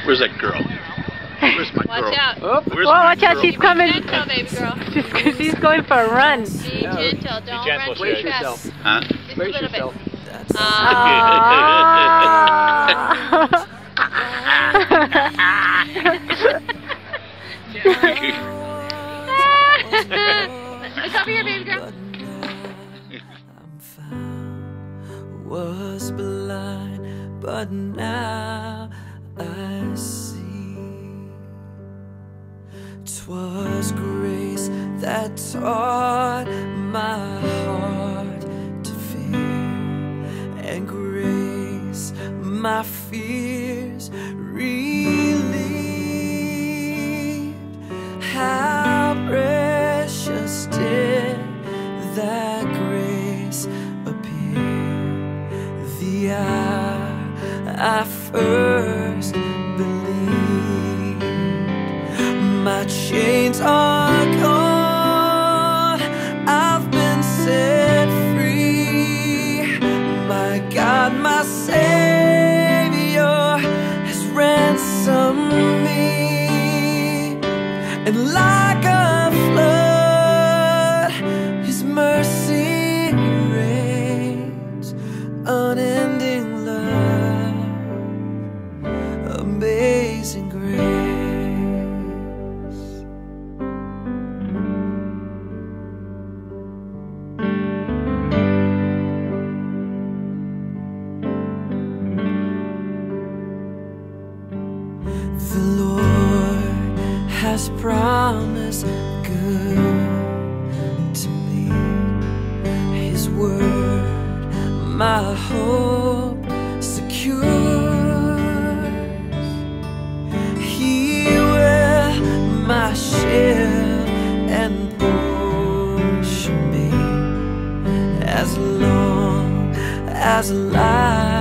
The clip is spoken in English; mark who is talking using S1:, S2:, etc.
S1: Where's that girl? Where's my girl?
S2: Watch out.
S3: Oh,
S1: Where's
S3: well,
S1: my
S3: watch out,
S1: girl?
S3: she's coming.
S2: Be gentle, baby girl.
S3: She's going for a run.
S2: Be gentle. Don't
S4: gentle,
S2: run too
S4: Sherry.
S2: fast.
S1: Huh?
S2: Just a
S4: Brace
S2: little
S4: yourself.
S2: bit. Come here, baby girl.
S5: Was blind, but now I see. 'Twas grace that taught my heart to fear, and grace my fears relieved. How precious did that grace appear the hour I first believed. My chains are gone, I've been set free. My God, my Savior has ransomed me. And like a flood, His mercy reigns. Unending love, amazing grace. The Lord has promised good to me. His word my hope secures. He will my shield and portion be, as long as life